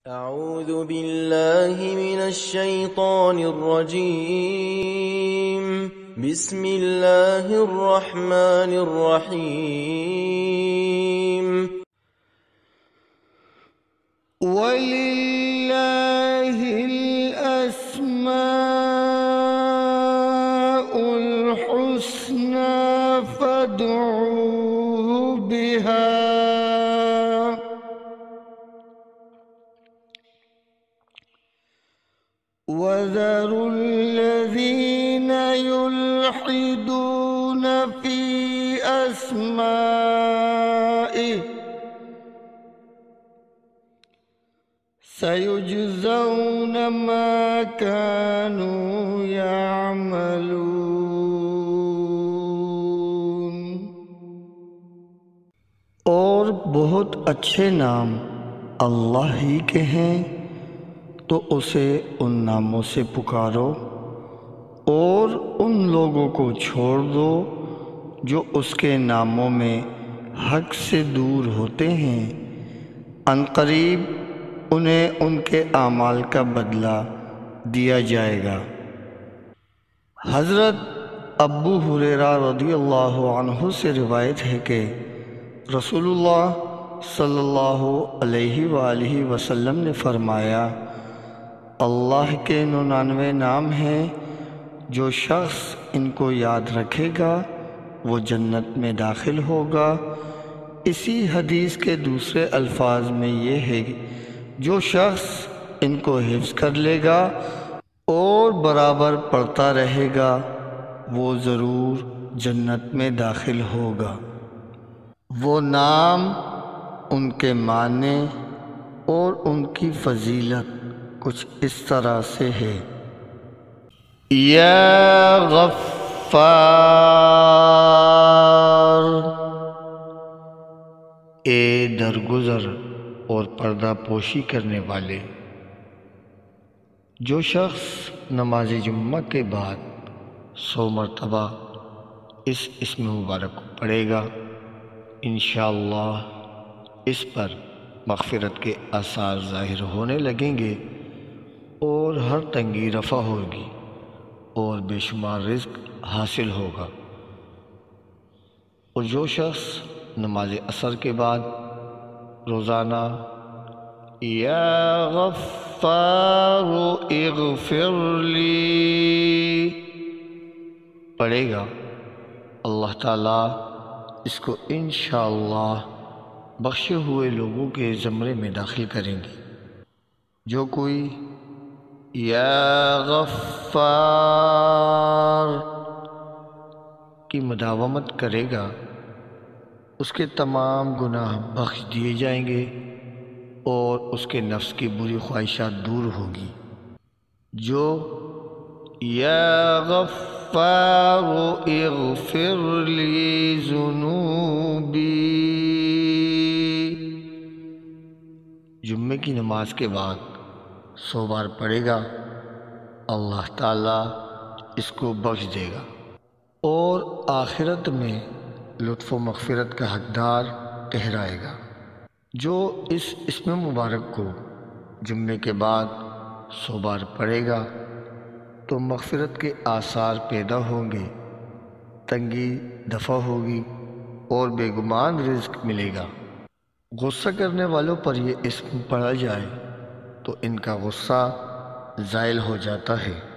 أعوذ بالله من الشيطان الرجيم. بسم الله الرحمن الرحيم. ولله الأسماء الحسنى فادعوه بها وذروا الذين يلحدون في أسمائه سيجزون ما كانوا يعملون۔ اور بہت اچھے نام اللہ ہی کے ہیں تو اسے ان ناموں سے پکارو، اور ان لوگوں کو چھوڑ دو جو اس کے ناموں میں حق سے دور ہوتے ہیں۔ عنقریب انہیں ان کے اعمال کا بدلہ دیا جائے گا۔ حضرت ابو ہریرہ رضی اللہ عنہ سے روایت ہے کہ رسول اللہ صلی اللہ علیہ وآلہ وسلم نے فرمایا، اللہ کے 99 نام ہیں، جو شخص ان کو یاد رکھے گا وہ جنت میں داخل ہوگا۔ اسی حدیث کے دوسرے الفاظ میں یہ ہے، جو شخص ان کو حفظ کر لے گا اور برابر پڑھتا رہے گا وہ ضرور جنت میں داخل ہوگا۔ وہ نام، ان کے معنی اور ان کی فضیلت کچھ اس طرح سے ہے: یا غفار، اے درگزر اور پردہ پوشی کرنے والے۔ جو شخص نماز جمعہ کے بعد 100 مرتبہ اس اسم مبارک کو پڑھے گا، انشاءاللہ اس پر مغفرت کے آثار ظاہر ہونے لگیں گے اور ہر تنگی رفع ہوگی اور بے شمار رزق حاصل ہوگا۔ اور جو شخص نماز عصر کے بعد روزانہ یا غفار اغفر لی پڑھے گا، اللہ تعالیٰ اس کو انشاءاللہ بخشے ہوئے لوگوں کے زمرے میں داخل کریں گے۔ جو کوئی یا غفار کی مداومت کرے گا اس کے تمام گناہ بخش دیے جائیں گے اور اس کے نفس کی بری خواہشات دور ہوں گی۔ جو یا غفار اغفر لی ذنوبی جمعے کی نماز کے بعد 100 بار پڑھے گا، اللہ تعالیٰ اس کو بخش دے گا اور آخرت میں لطف و مغفرت کا حقدار ٹھہرائے گا۔ جو اس اسم مبارک کو جمعے کے بعد 100 بار پڑھے گا تو مغفرت کے آثار پیدا ہوں گے، تنگی دفع ہوگی اور بے گمان رزق ملے گا۔ غصہ کرنے والوں پر یہ اسم پڑھا جائے تو ان کا غصہ زائل ہو جاتا ہے۔